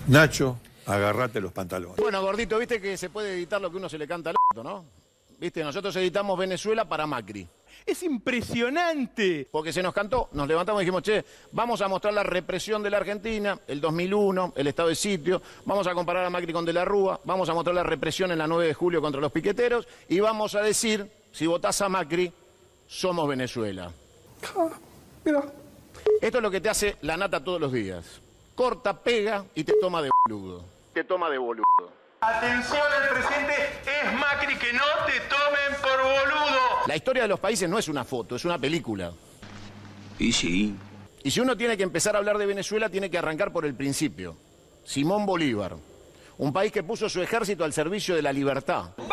Nacho, agarrate los pantalones. Bueno, gordito, viste que se puede editar lo que uno se le canta al orto, ¿no? Viste, nosotros editamos Venezuela para Macri. ¡Es impresionante! Porque se nos cantó, nos levantamos y dijimos, che, vamos a mostrar la represión de la Argentina, el 2001, el estado de sitio, vamos a comparar a Macri con De la Rúa, vamos a mostrar la represión en la 9 de julio contra los piqueteros y vamos a decir, si votás a Macri, somos Venezuela. Mira. Esto es lo que te hace la nata todos los días. Corta, pega y te toma de boludo. Te toma de boludo. Atención al presidente, es Macri, que no te tomen por boludo. La historia de los países no es una foto, es una película. Y sí. Y si uno tiene que empezar a hablar de Venezuela, tiene que arrancar por el principio. Simón Bolívar, un país que puso su ejército al servicio de la libertad. ¡Vamos!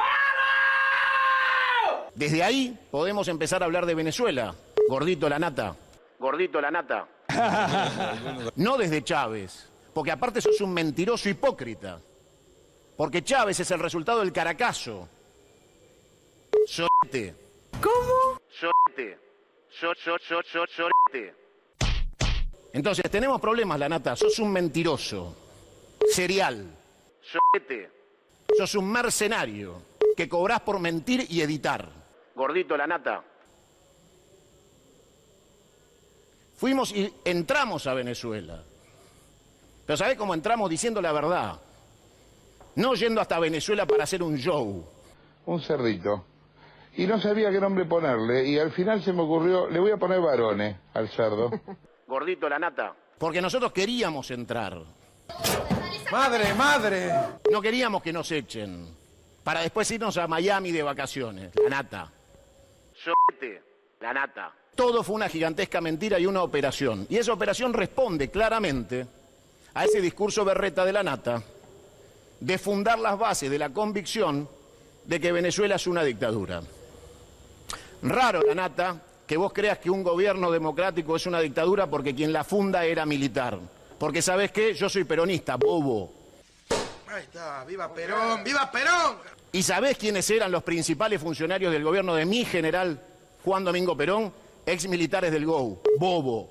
Desde ahí podemos empezar a hablar de Venezuela. Gordito la nata. Gordito la nata. No desde Chávez, porque aparte sos un mentiroso hipócrita. Porque Chávez es el resultado del Caracazo. Sorete. ¿Cómo? Sorete. Sorete. Entonces, tenemos problemas, la nata. Sos un mentiroso. Serial. Sorete. Sos un mercenario que cobrás por mentir y editar. Gordito la nata. Fuimos y entramos a Venezuela. Pero ¿sabés cómo entramos? Diciendo la verdad. No yendo hasta Venezuela para hacer un show. Un cerdito. Y no sabía qué nombre ponerle. Y al final se me ocurrió, le voy a poner varones al cerdo. Gordito la nata. Porque nosotros queríamos entrar. Madre, madre. No queríamos que nos echen. Para después irnos a Miami de vacaciones. La nata. Sorete. La nata. Todo fue una gigantesca mentira y una operación. Y esa operación responde claramente a ese discurso berreta de la nata de fundar las bases de la convicción de que Venezuela es una dictadura. Raro, la nata, que vos creas que un gobierno democrático es una dictadura porque quien la funda era militar. Porque, ¿sabés qué? Yo soy peronista, bobo. Ahí está, ¡viva Perón! ¡Viva Perón! ¿Y sabés quiénes eran los principales funcionarios del gobierno de mi general Juan Domingo Perón? Ex militares del GOU, bobo.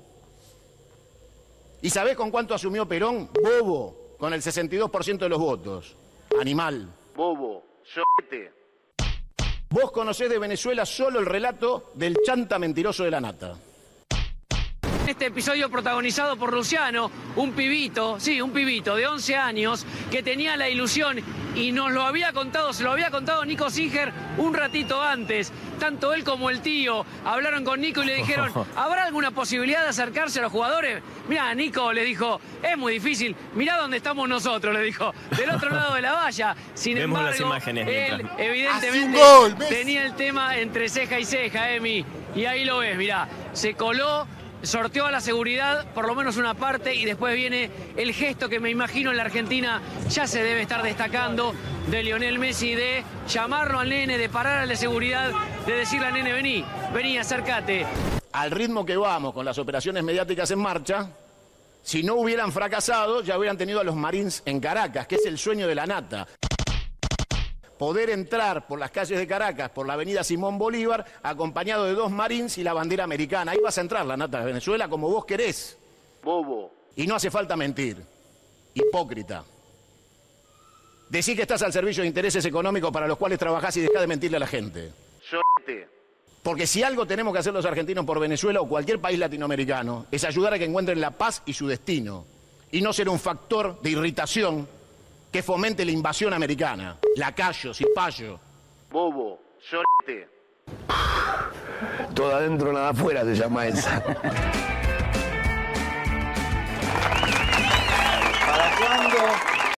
¿Y sabés con cuánto asumió Perón? Bobo. Con el 62% de los votos. Animal. Bobo. Sorete. Vos conocés de Venezuela solo el relato del chanta mentiroso de la nata. Este episodio protagonizado por Luciano, un pibito de 11 años que tenía la ilusión y nos lo había contado, se lo había contado Nico Singer un ratito antes. Tanto él como el tío hablaron con Nico y le dijeron, ¿habrá alguna posibilidad de acercarse a los jugadores? Mirá, Nico le dijo, es muy difícil, mirá dónde estamos nosotros, le dijo, del otro lado de la valla. Sin Vemos embargo, las imágenes él evidentemente tenía el tema entre ceja y ceja, Emi. Y ahí lo ves, mirá, se coló, sorteó a la seguridad por lo menos una parte y después viene el gesto que me imagino en la Argentina ya se debe estar destacando de Lionel Messi, de llamarlo al nene, de parar al de seguridad, de decirle al nene, vení, acércate. Al ritmo que vamos con las operaciones mediáticas en marcha, si no hubieran fracasado, ya hubieran tenido a los Marines en Caracas, que es el sueño de la nata. Poder entrar por las calles de Caracas, por la avenida Simón Bolívar, acompañado de 2 Marines y la bandera americana. Ahí vas a entrar, la nata de Venezuela, como vos querés. Bobo. Y no hace falta mentir. Hipócrita. Decí que estás al servicio de intereses económicos para los cuales trabajás y dejá de mentirle a la gente. Sorete. Porque si algo tenemos que hacer los argentinos por Venezuela o cualquier país latinoamericano, es ayudar a que encuentren la paz y su destino. Y no ser un factor de irritación que fomente la invasión americana. Lacayo, cipayo. Bobo, sorete. Todo adentro, nada afuera se llama esa.